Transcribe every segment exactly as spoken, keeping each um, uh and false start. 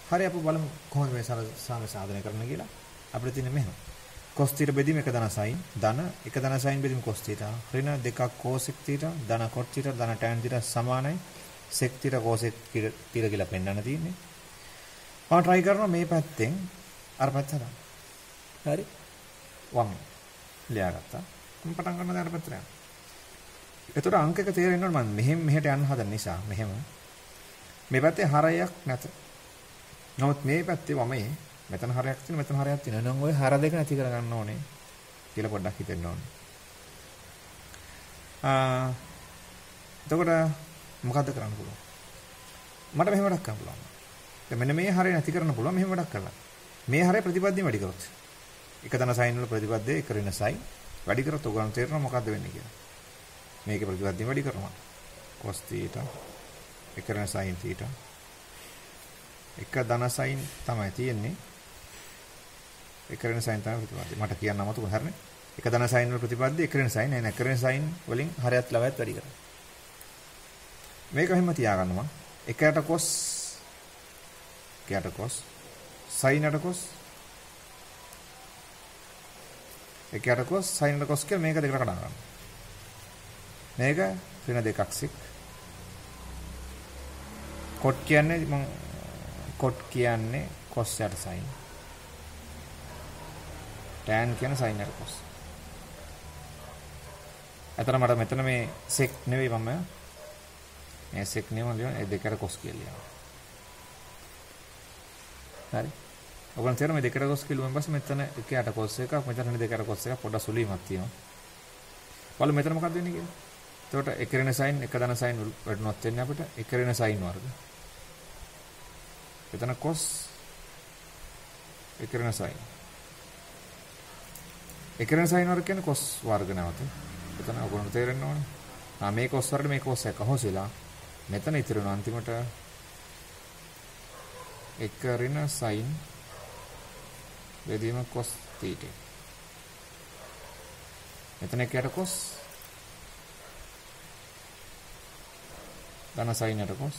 හරි අපි බලමු කොහොමද මේ සාමය සාධනය කරන්න කියලා. අපිට තියෙන්නේ මෙහෙම. cos θ බෙදීම එක ධන sin ධන එක ධන sin බෙදීම cos θ ඍණ දෙකක් cos θ ධන cot θ ධන tan θ සමානයි sec θ cos θ කියලා පෙන්නන්න තියෙන්නේ. මම try කරනවා මේ පැත්තෙන් අර පැත්ත හදන්න. හරි. වම් ලියාගත්තා. මම පටන් ගන්නවා දැන් අර පැත්තට යන්න. එතකොට අංක එක තේරෙන්න ඕන මම මෙහෙම මෙහෙට යන්න හදන නිසා මෙහෙම මේ පැත්තේ හරයක් නැත. නමුත් මේ පැත්තේ වමේ මෙතන හරයක් තියෙන මෙතන හරයක් තියෙන. එහෙනම් ওই හර දෙක නැති කර ගන්න ඕනේ කියලා පොඩ්ඩක් හිතෙන්න ඕනේ. ආ එතකොට මොකද්ද කරන්න පුළුවන්? මට මෙහෙම වැඩක් කරන්න පුළුවන්. දැන් මෙන්න මේ හරය නැති කරන්න පුළුවන් මෙහෙම වැඩක් කරලා. මේ හරය ප්‍රතිපදිය වැඩි කරොත්. එක ධන sin වල ප්‍රතිපදිය එක ඍණ sin වැඩි කරොත් ඔයගොල්ලන් තේරෙනවා මොකද්ද වෙන්නේ කියලා. මේකේ ප්‍රතිපදිය වැඩි කරනවා. cos θ එක ඍණ sin θ එක ධන sin තමයි තියෙන්නේ. එක ඍණ sin තමයි ප්‍රතිපදිය. මට කියන්න අමතක හරිනේ. එක ධන sin වල ප්‍රතිපදිය එක ඍණ sin නෑ එක ඍණ sin වලින් හරයත් ලවයත් වැඩි කරනවා. මේක එහෙම තියාගන්න මම. එකට cos එකට cos sin යට cos එකට cos sin යට cos කියලා මේක දෙකට කඩා ගන්න. මේක ඍණ දෙකක් sec cot කියන්නේ මම cot කියන්නේ cos යට sin tan කියන්නේ sin යට cos. අතන මට මෙතන මේ sec නෙවෙයි මම මේ sec නෙවෙයි මම ඒ දෙකට cos කියලා ලියනවා. හරි. ඔයගොල්ලන් තේරෙන්නේ මේ දෙකට cos කියලා ඊපස්සේ මෙතන එකයට cos එකක් මෙතන දෙකට cos එකක් පොඩ්ඩක් සුළීමක් තියෙනවා. බලමු මෙතන මොකක්ද වෙන්නේ කියලා. එතකොට එක ඍණ sin එක ධන sin වලට වෙන්නේ අපිට එක ඍණ sin වර්ග. එතන cos එක ඍණ sin. එක ඍණ sin වර්ග කියන්නේ cos වර්ග නැවත. එතන ඔයගොල්ලන්ට තේරෙන්න ඕනේ. ආ මේ cos වර්ග මේ cos එක අහෝසිලා මෙතන ඉතුරු වෙන අන්තිමට එක ඍණ sin බෙදීම cos θ. මෙතන එකයට cos ධන sin යට cos.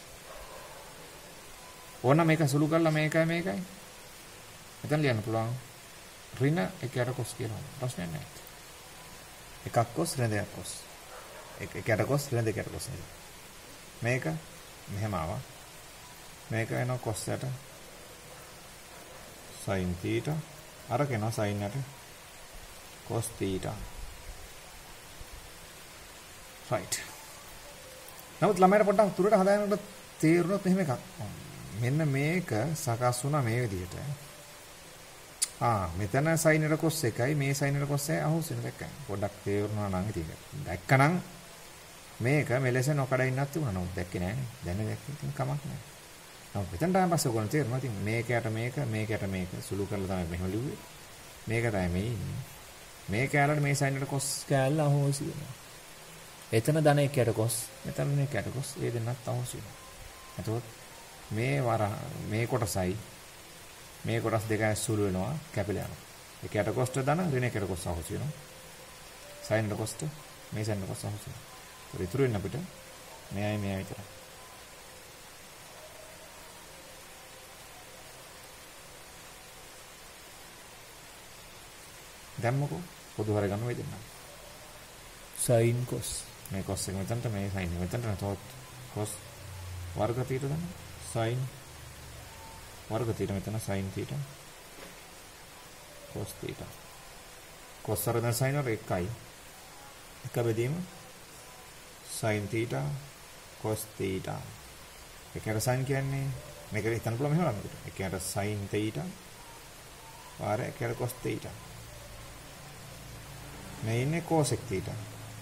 ඕන මේක සුළු කරලා මේකයි මේකයි. මෙතන ලියන්න පුළුවන් ඍණ එකයට cos කියලා. ප්‍රශ්නයක් නැහැ. එකක් cos ඍණ දෙකක් cos. එක එකයට cos ඍණ දෙකකට cos නේද? මේක මෙහෙම ආවා. මේක එනවා cos යට sin θ අර කෙනා sin යට cos θ. right. නමුත් ළමයට පොඩ්ඩක් තුරට හදාගන්නකොට තේරුණොත් මෙහෙම එකක්. මෙන්න මේක සකස් වුණා මේ විදිහට. ආ මෙතන sin යට cos එකයි මේ sin යට cos එකයි අහුවෙන දැක්කයි. පොඩ්ඩක් තේරුණා නම් ඉතින් දැක්කනම් මේක මෙලෙස නොකඩ ඉන්නත් තිබුණා. නමුත් දැක්කේ නෑනේ. දැන් දැක්කේ ඉතින් කමක් නෑ. නමුත් මෙතන තමයි පස්සේ ඔයගොල්ලෝ තේරෙනවා. ඉතින් මේකයට මේක මේකයට මේක සුළු කරලා තමයි මෙහෙම ලිව්වේ. මේක තමයි මේ ඉන්නේ. මේ කැලලට මේ sin යට cos කැලල අහෝසි වෙනවා. එතන ධන එකයට cos මෙතන එකයට cos ඒ දෙන්නත් අහෝසි වෙනවා. එතකොට මේ වර මේ කොටසයි මේ කොටස් දෙකයි සුළු වෙනවා කැපිලා යනවා. එකයට cos ධන ඍණ එකයට cos අහෝසි වෙනවා. sin යට cos මේ sin යට cos අහෝසි වෙනවා. ඒක ඉතුරු වෙන අපිට මෙයයි මෙයයි විතරයි. දැම්මකෝ පොදු හර ගන්න වෙයි දෙන්න. sin cos මේ cos එක මෙතනට මේ sin එක මෙතනට නැතොත් cos වර්ග θ දන්න sin වර්ග θ මෙතන sin θ cos θ cos වර්ග sin වල එකයි එක බෙදීම sin θ cos θ. ඒකට sin කියන්නේ මේක හිතන්න පුළුවන් මෙහෙම ළමකට. ඒකට sin θ පාර ඒකට cos θ. මේ ඉන්නේ cosec θ.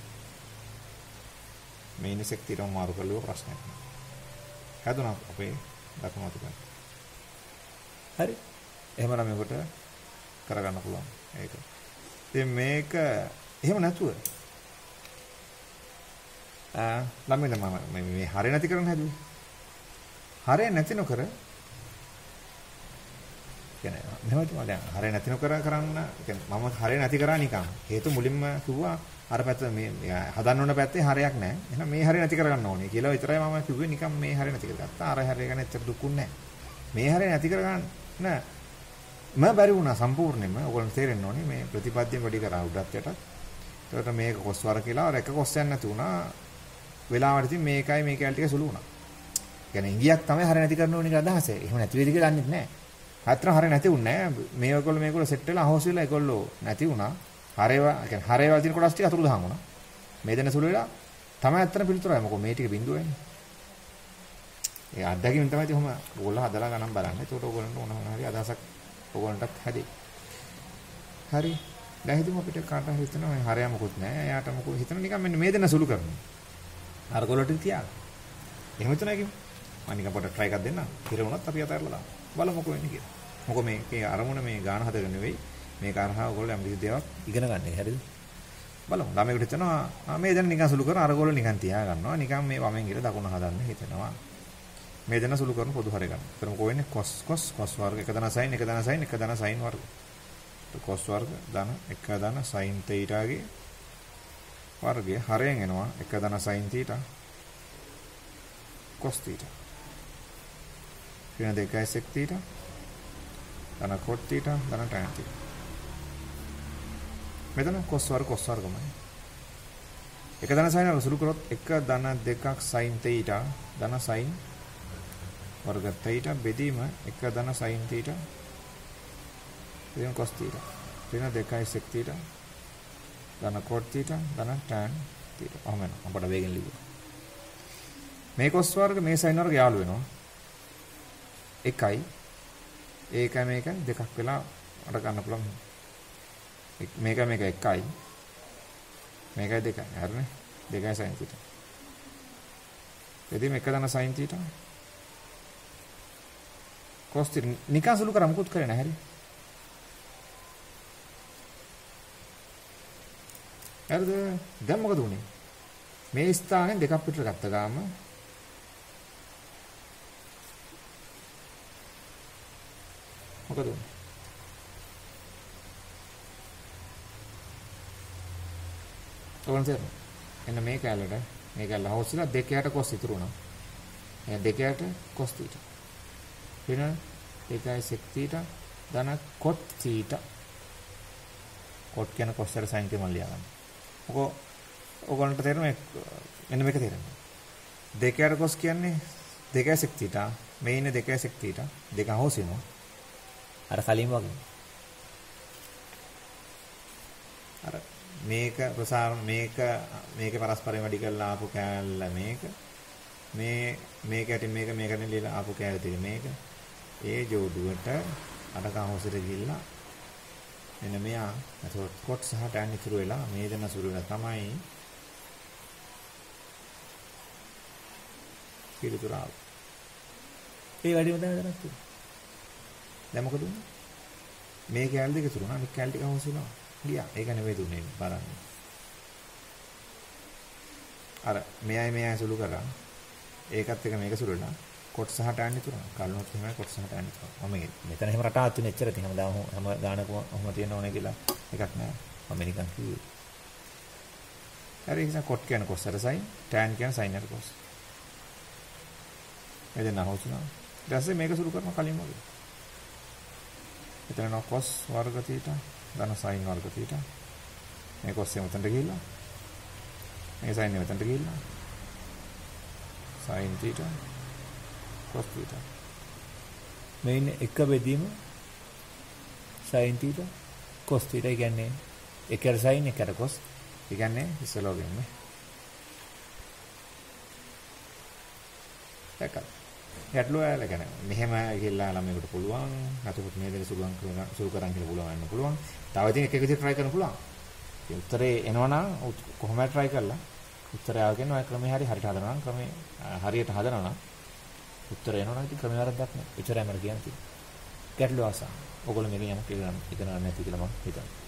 මේ ඉන්නේ sec θ මාරු කරලා ප්‍රශ්නයක් නෑ. හදුනා අපේ දක්ම මතක. හරි. එහෙමනම් මේකට කරගන්න පුළුවන්. ඒක. ඉතින් මේක එහෙම නැතුව ආ ළමයි මම මේ හරය නැති කරන්න හැදුවේ. හරය නැති නොකර කියන්නේ මෙහෙම තමයි දැන් හරය නැති නොකර කරන්න කියන්නේ මම හරය නැති කරා නිකන්. හේතු මුලින්ම කිව්වා අර පැත්ත මේ හදන්න ඕන පැත්තේ හරයක් නැහැ. එහෙනම් මේ හරය නැති කරගන්න ඕනේ කියලා විතරයි මම කිව්වේ නිකන් මේ හරය නැති කරගත්තා. අර හරය ගැන ඇත්තට දුකුත් නැහැ. මේ හරිය නැති කරගන්න නෑ මම බැරි වුණා සම්පූර්ණයෙන්ම. ඔයගොල්ලෝ තේරෙන්න ඕනේ මේ ප්‍රතිපත්තියෙන් වැඩි කරා උඩත් යටත්. ඒකට මේක කොස්වර කියලා අර එක කොස්සයක් නැති වුණා. වෙලාවට ඉතින් මේකයි මේ කැල් ටික සුළු වුණා. කියන්නේ ඉංගියක් තමයි හරිය නැති කරන්න ඕනේ කියලා අදහස. එහෙම නැති වෙයිද කියලා දන්නේ නැහැ. හතරම හරිය නැති වුණේ නැහැ. මේ ඔයගොල්ලෝ මේගොල්ලෝ සෙට් වෙලා අහෝස් වෙලා ඒගොල්ලෝ නැති වුණා. හරේවා කියන්නේ හරේවා තියෙන කොටස් ටික අතුරු දහන් වුණා. මේ දෙන සුළු වෙලා තමයි අත්තර පිළිතුරයි. මොකෝ මේ ටික බිඳුවයිනේ. ඒ අත්දැකීම් තමයි ඉතින් ඔහම ඕගොල්ලෝ හදලා ගණන් බලන්න. ඒකට ඕගොල්ලන්ට ඕන මොන හරි අදහසක් ඕගොල්ලන්ටත් හැදේ. හරි. දැන් හිතමු අපිට කාට හරි හිතනවා මේ හරය මොකුත් නැහැ. එයාට මොකෝ හිතන නිකන් මෙන්න මේ දෙන සුළු කරනවා. අර ගොල්ලොට තියාගන්න. එහෙම හිතනවා කිව්ව. මම නිකන් පොඩ්ඩක් try එකක් දෙන්නම්. හිර වුණත් අපි අතහැරලා දාමු. බලමු මොකෝ වෙන්නේ කියලා. මොකෝ මේකේ අරමුණ මේ ගාන හදගෙන නෙවෙයි. මේ කාරණා ඔයගොල්ලෝ යම් කිසි දේවල් ඉගෙන ගන්න. හරිද? බලමු. ළමයෙකුට හිතනවා මේ දෙන නිකන් සුළු කරන අර ගොල්ලෝ නිකන් තියා ගන්නවා. නිකන් මේ වමෙන් ගිහලා දකුණ හදන්න හිතනවා. මේ දෙන සුළු කරන පොදු හරය ගන්න. එතන මොකෝ වෙන්නේ cos cos cos වර්ග එක දන sin එක දන sin එක දන sin වර්ග. cos වර්ග ධන එක දන sin තීටාගේ වර්ගය හරයෙන් එනවා එක දන sin තීටා cos තීටා. ඍණ දෙකයි sec තීටා ධන cot තීටා ධන tan තීටා. මෙතන cos වර්ග cos වර්ගමයි. එක දන sin වල සුළු කරොත් එක දන දෙකක් sin තීටා ධන sin වර්ග තීටා බෙදීම එක ධන sin තීටා ඍණ cos තීටා ඍණ දෙකයි sec තීටා ධන cot තීටා ධන tan තීටා. ඔහම වෙනවා. අපට වේගෙන් ලියුවා. මේ cos වර්ග මේ sin වර්ග යාළු වෙනවා. එකයි ඒකයි මේකයි දෙකක් වෙලා අර ගන්න පුළුවන්. මේක මේක එකයි මේකයි දෙකයි. හරිනේ. දෙකයි sin තීටා. බෙදීම එක ධන sin තීටා cos තීටා නිකන් සුළු කරා මුකුත් කරේ නැහැ. හරි. හරිද? දැන් මොකද උනේ? මේ ස්ථානේ දෙකක් පිටර ගත්ත ගාම මොකද උනේ? තෝරන්න එන්න මේ කැලේට මේ කැලේ හවුස්ලා දෙකයට cos ඉතුරු වුණා. එහෙනම් දෙකයට cos තීටා. ඍණ දෙකයි sec තීටා ධන cot තීටා. cot කියන cos වල sin එක මම ලියා ගන්නවා. ඔක ඔයගොල්ලන්ට තේරෙන්නේ මෙන්න මේක තේරෙන්නේ. දෙකයට cos කියන්නේ දෙකයි sec තීටා. මේ ඉන්නේ දෙකයි sec තීටා. දෙක හොස් වෙනවා. අර කලින් වගේ. අර මේක ප්‍රසාර මේක මේකේ පරස්පරයෙන් වැඩි කරලා ආපු කෑල්ල මේක මේ මේකට මේක මේකට ලියලා ආපු කෑල්ල තියෙන මේක ඒ ජෝඩුවට අර කහොසෙට ගිහිල්ලා මෙන්න මෙයා එතකොට cot සහ tan ඉතුරු වෙලා මේ දෙන සුළු වෙලා තමයි පිළිතුරාව. ඒ වැඩිම දැන දැනක් තියෙනවා. දැන් මොකද උනේ? මේ කෑල්ල දෙක ඉතුරු වුණා. මේ කෑල්ල ටික හොස් වෙනවා. ගියා. ඒක නෙවෙයි දුන්නේ බලන්න. අර මෙයයි මෙයයි සුළු කරා. ඒකත් එක මේක සුළු වෙනවා. cot සහ tan ඉතුරු වෙනවා. කල්නොත් තමයි cot සහ tan ඉතුරු. මම මෙතන එහෙම රටාවක් තියෙන එච්චර තියෙන හැමදාම හැම ගානකම ඔහම තියෙන ඕනේ කියලා එකක් නෑ. මම නිකන් කිව්වේ. හරි ඒක cot කියන cos අර sin, tan කියන sin අර cos. එදෙනා හොස්නා. ඊට පස්සේ මේක සුළු කරනවා කලින් වගේ. එතන cos වර්ග තීටා ධන sin වර්ග තීටා. මේ cos එක මෙතනට ගිහිල්ලා. මේ sin එක මෙතනට ගිහිල්ලා. sin theta cos theta. මේ ඉන්නේ එක බෙදීම sin තීටා cos තීටා කියන්නේ එකට sin එකට cos. ඒ කියන්නේ ඉස්සලෝගෙම. එකක්. ගැටලුව ඇල ගැන මෙහෙම ගිහිල්ලා ළමයෙකුට පුළුවන් නැතකොට මේ දෙක සුළුම් කරන සුළු කරන් කියලා පුළුවන් වෙන්න පුළුවන්. තව ඉතින් එක එක විදිහට try කරන්න පුළුවන්. ඒ උත්තරේ එනවනම් කොහොමද try කරලා උත්තරය ආවගෙන ඔය ක්‍රමේ හරි හරියට හදනවා නම් ක්‍රමේ හරියට හදනවා නම් උත්තරය එනවනම් ඉතින් ක්‍රමේ වරද්දක් නෑ. එච්චරයි මම කියන්නේ. ගැටලුව ආසා. ඔයගොල්ලෝ මේක යමක් ඉගෙන ගන්න ඉගෙන ගන්න නැති කියලා මම හිතනවා.